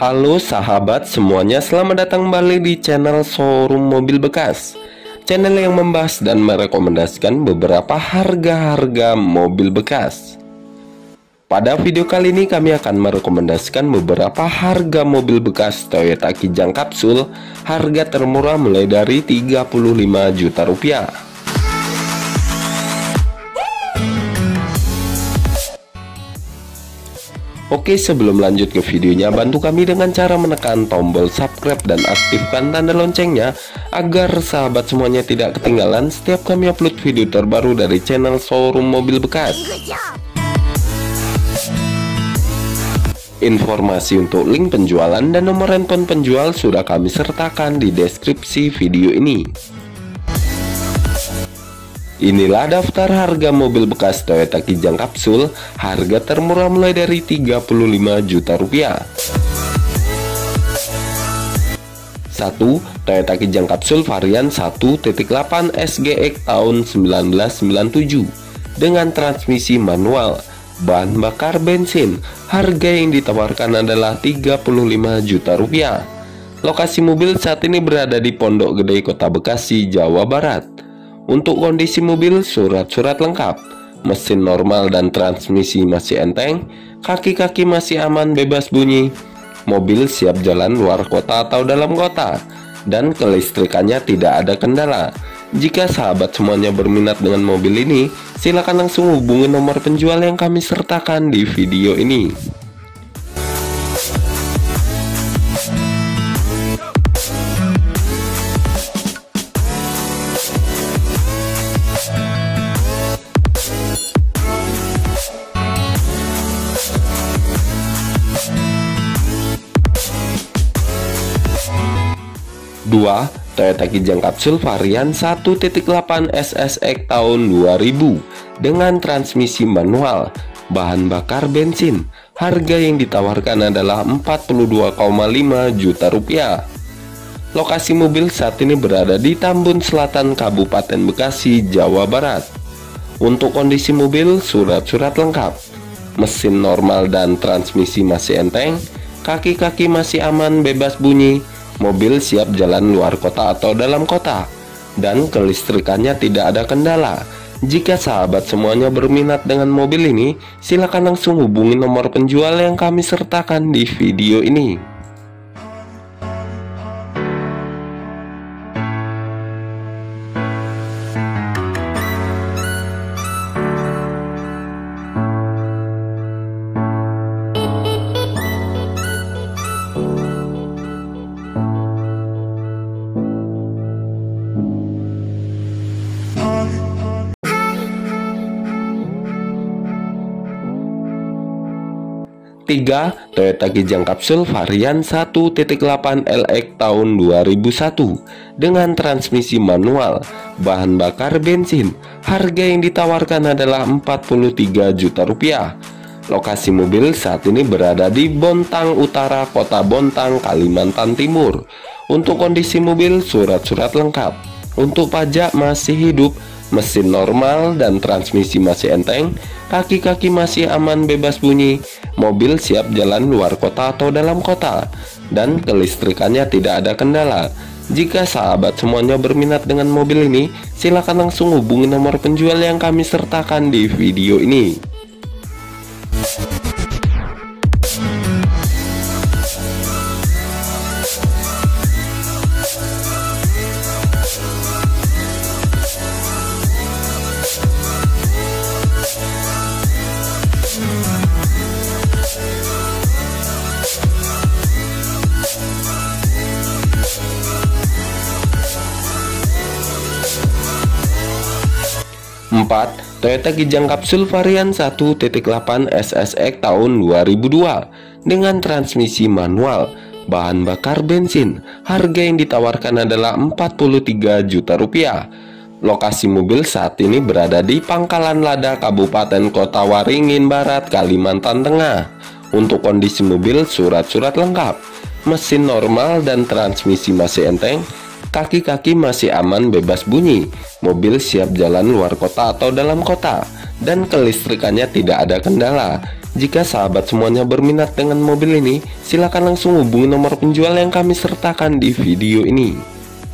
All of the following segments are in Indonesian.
Halo sahabat semuanya, selamat datang kembali di channel Showroom Mobil Bekas, channel yang membahas dan merekomendasikan beberapa harga-harga mobil bekas. Pada video kali ini kami akan merekomendasikan beberapa harga mobil bekas Toyota Kijang Kapsul. Harga termurah mulai dari 35 juta rupiah. Oke, sebelum lanjut ke videonya, bantu kami dengan cara menekan tombol subscribe dan aktifkan tanda loncengnya agar sahabat semuanya tidak ketinggalan setiap kami upload video terbaru dari channel Showroom Mobil Bekas. Informasi untuk link penjualan dan nomor handphone penjual sudah kami sertakan di deskripsi video ini. Inilah daftar harga mobil bekas Toyota Kijang Kapsul. Harga termurah mulai dari 35 juta rupiah. 1. Toyota Kijang Kapsul varian 1.8 SGX tahun 1997 dengan transmisi manual, bahan bakar bensin. Harga yang ditawarkan adalah 35 juta rupiah. Lokasi mobil saat ini berada di Pondok Gede, Kota Bekasi, Jawa Barat. Untuk kondisi mobil, surat-surat lengkap, mesin normal dan transmisi masih enteng, kaki-kaki masih aman bebas bunyi, mobil siap jalan luar kota atau dalam kota, dan kelistrikannya tidak ada kendala. Jika sahabat semuanya berminat dengan mobil ini, silakan langsung hubungi nomor penjual yang kami sertakan di video ini. 2. Toyota Kijang Kapsul varian 1.8 SSX tahun 2000 dengan transmisi manual, bahan bakar bensin. Harga yang ditawarkan adalah 42,5 juta rupiah. Lokasi mobil saat ini berada di Tambun Selatan, Kabupaten Bekasi, Jawa Barat. Untuk kondisi mobil, surat-surat lengkap, mesin normal dan transmisi masih enteng, kaki-kaki masih aman bebas bunyi, mobil siap jalan luar kota atau dalam kota, dan kelistrikannya tidak ada kendala. Jika sahabat semuanya berminat dengan mobil ini, silakan langsung hubungi nomor penjual yang kami sertakan di video ini. 3. Toyota Kijang Kapsul varian 1.8 LX tahun 2001 dengan transmisi manual, bahan bakar bensin. Harga yang ditawarkan adalah 43 juta rupiah. Lokasi mobil saat ini berada di Bontang Utara, Kota Bontang, Kalimantan Timur. Untuk kondisi mobil, surat-surat lengkap. Untuk pajak masih hidup, mesin normal dan transmisi masih enteng, kaki-kaki masih aman bebas bunyi, mobil siap jalan luar kota atau dalam kota, dan kelistrikannya tidak ada kendala. Jika sahabat semuanya berminat dengan mobil ini, silakan langsung hubungi nomor penjual yang kami sertakan di video ini. 4. Toyota Kijang Kapsul varian 1.8 SSX tahun 2002 dengan transmisi manual, bahan bakar bensin. Harga yang ditawarkan adalah 43 juta rupiah. Lokasi mobil saat ini berada di Pangkalan Lada, Kabupaten Kota Waringin Barat, Kalimantan Tengah. Untuk kondisi mobil, surat-surat lengkap, mesin normal dan transmisi masih enteng, kaki-kaki masih aman bebas bunyi, mobil siap jalan luar kota atau dalam kota, dan kelistrikannya tidak ada kendala. Jika sahabat semuanya berminat dengan mobil ini, silakan langsung hubungi nomor penjual yang kami sertakan di video ini.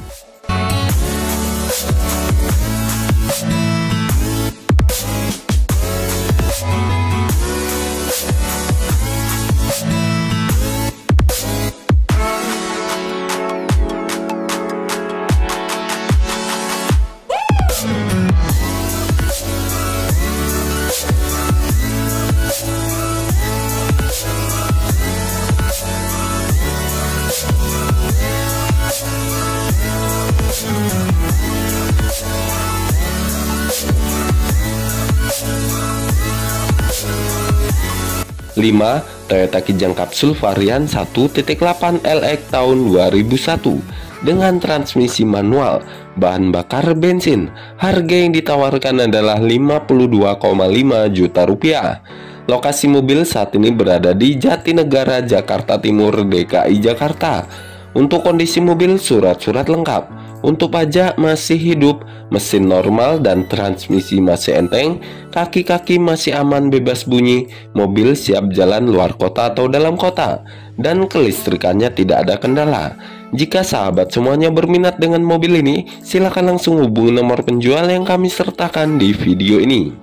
Lima, Toyota Kijang Capsule varian 1.8 LX tahun 2001 dengan transmisi manual, bahan bakar bensin. Harga yang ditawarkan adalah 52,5 juta rupiah. Lokasi mobil saat ini berada di Jatinegara, Jakarta Timur, DKI Jakarta. Untuk kondisi mobil, surat-surat lengkap. Untuk pajak masih hidup, mesin normal dan transmisi masih enteng, kaki-kaki masih aman bebas bunyi, mobil siap jalan luar kota atau dalam kota, dan kelistrikannya tidak ada kendala. Jika sahabat semuanya berminat dengan mobil ini, silakan langsung hubungi nomor penjual yang kami sertakan di video ini.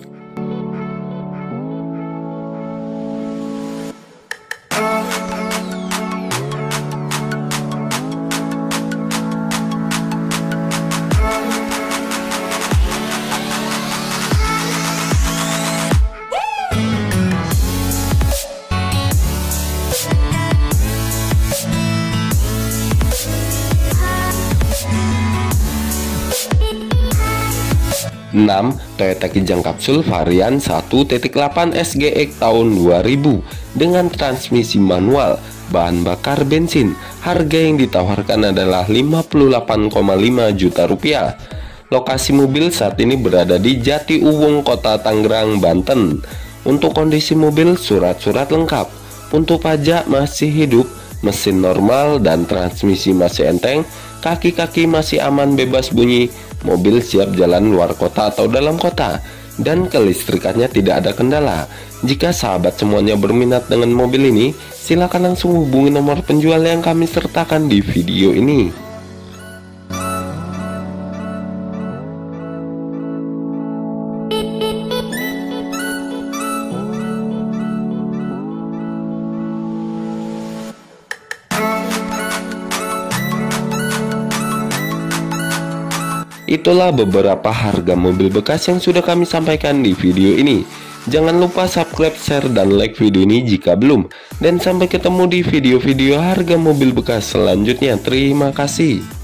Enam, Toyota Kijang Capsule varian 1.8 SGX tahun 2000 dengan transmisi manual, bahan bakar bensin. Harga yang ditawarkan adalah 58,5 juta rupiah. Lokasi mobil saat ini berada di Jati Uwung, Kota Tangerang, Banten. Untuk kondisi mobil, surat-surat lengkap. Untuk pajak masih hidup, mesin normal dan transmisi masih enteng, kaki-kaki masih aman bebas bunyi, mobil siap jalan luar kota atau dalam kota, dan kelistrikannya tidak ada kendala. Jika sahabat semuanya berminat dengan mobil ini, silakan langsung hubungi nomor penjual yang kami sertakan di video ini. Itulah beberapa harga mobil bekas yang sudah kami sampaikan di video ini. Jangan lupa subscribe, share, dan like video ini jika belum. Dan sampai ketemu di video-video harga mobil bekas selanjutnya. Terima kasih.